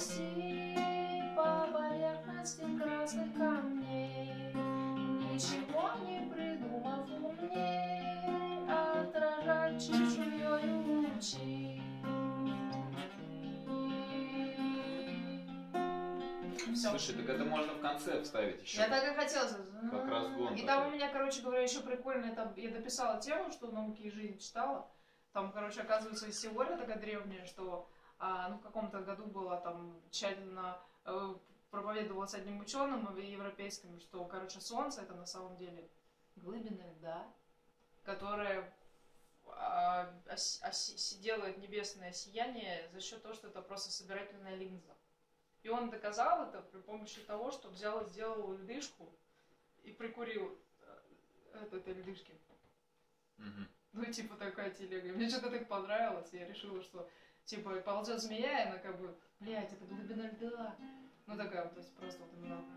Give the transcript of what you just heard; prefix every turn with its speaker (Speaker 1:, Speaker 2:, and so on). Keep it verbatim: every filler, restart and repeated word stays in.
Speaker 1: Ползти по поверхности красных камней, ничего не придумав умней, отражать чешуёю лучи. Всё.
Speaker 2: Слушай, так это можно в конце вставить еще.
Speaker 1: Я так и хотела.
Speaker 2: Как разгон.
Speaker 1: И там у меня, короче говоря, еще прикольно, там я дописала тему, что в «Науке и жизни» читала. Там, короче, оказывается, есть теория такая древняя, что а, ну, в каком-то году было там тщательно э, проповедовалось одним ученым европейским, что, короче, Солнце это на самом деле глыбина льда, которая а, ос, ос, делает небесное сияние за счет того, что это просто собирательная линза. И он доказал это при помощи того, что взял и сделал льдышку и прикурил от этой льдышки.
Speaker 2: Угу.
Speaker 1: Ну, типа, такая телега. Мне что-то так понравилось, и я решила, что, типа, ползет змея, и она как бы, блядь, это глубина льда. Ну, такая, то есть, просто вот именно